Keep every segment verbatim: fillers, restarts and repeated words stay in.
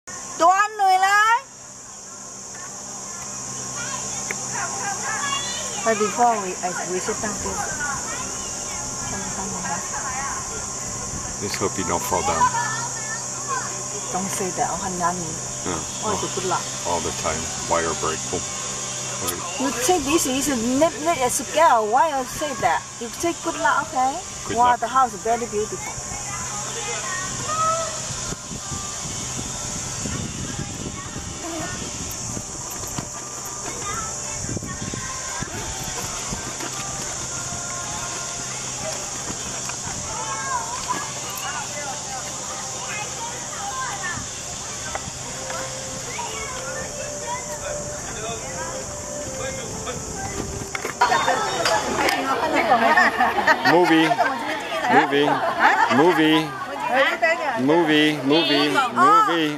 Toan người lại. But before we, I, we sit down here. Just hope you don't fall down. Don't say that. Oh, Hanani. Yeah. Oh, good luck. All the time. Wire break. Boom. Okay. You say this is not not a scale. Why you say that? You say good luck, okay? Good wow, luck. The house is very beautiful. Movie. Movie. Movie. Movie. Movie. Movie.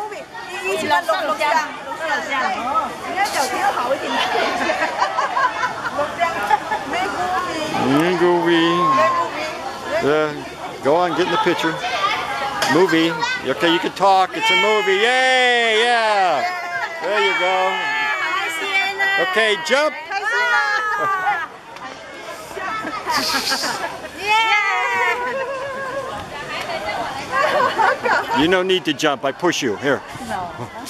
Movie. Yeah. Go on, get in the picture. Movie. Okay, you can talk. It's a movie. Yay! Yeah. There you go. Okay, jump. You no need to jump. I push you. Here. No.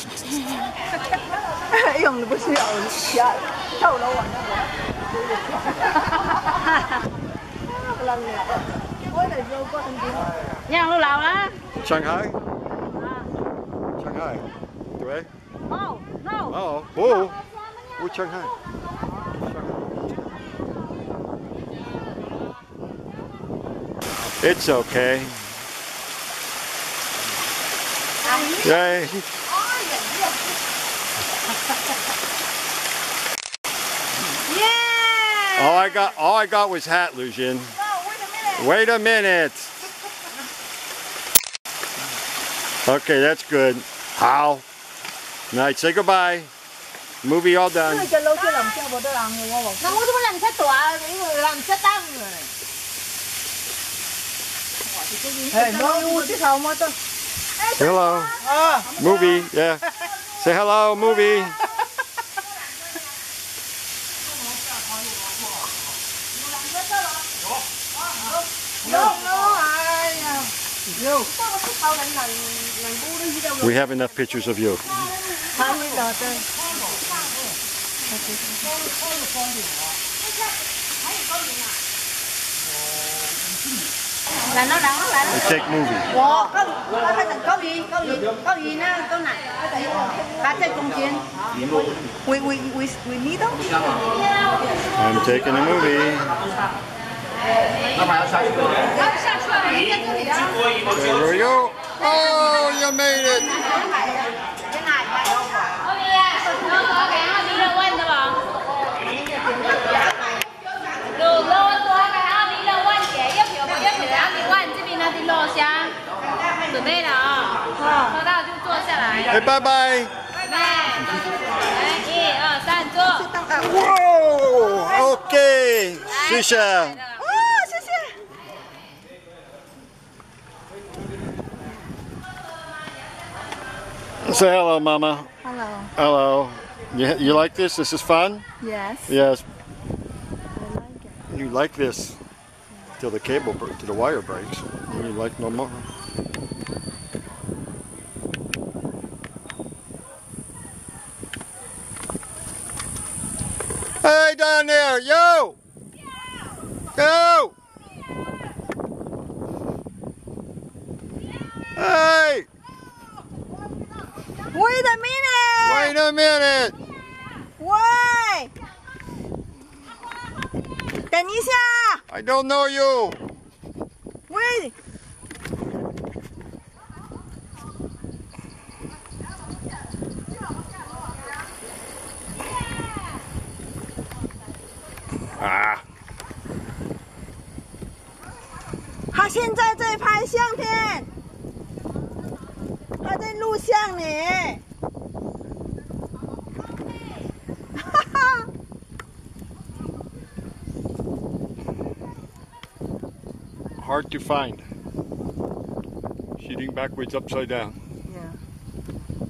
Shanghai? Shanghai. Right? Oh, no. Oh, oh. Where's Shanghai? It's okay. Yay. Yeah. All I got, all I got was hat, Lujin. No, wait a minute. Wait a minute. Okay, that's good. How? Night. Say goodbye. Movie all done. Hello. Movie. Yeah. Say hello, movie. We have enough pictures of you. We take movie. We we we we need them. I'm taking a movie. There we go. Oh, you made it. Hey, bye bye. Whoa. Okay. Shisha. Say hello, Mama. Hello. Hello. You, you like this? This is fun? Yes. Yes. I like it. You like this till the cable, till the wire breaks. And you like no more. Hey, down there, yo! Yo! Hey! Wait a minute! Wait a minute! Why? 等一下 I don't know you! Wait! Ah! 他现在在拍相片，他在录像呢。哈哈。 Hard to find. Shooting backwards, upside down. Yeah.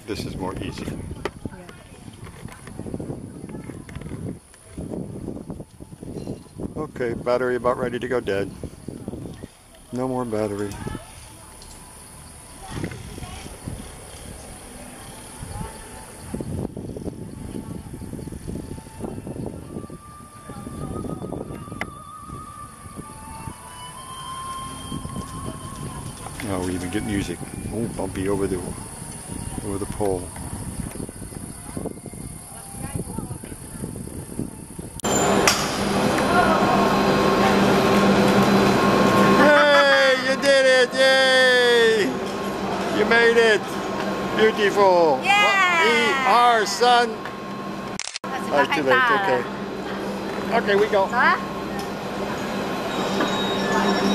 This is more easy. Okay, battery about ready to go dead. No more battery. Oh, we even get music. Oh, bumpy over the over the pole. Yay! You did it! Yay! You made it! Beautiful! Yeah! We are son! Oh, it's too late. Okay. Okay, we go. Hả?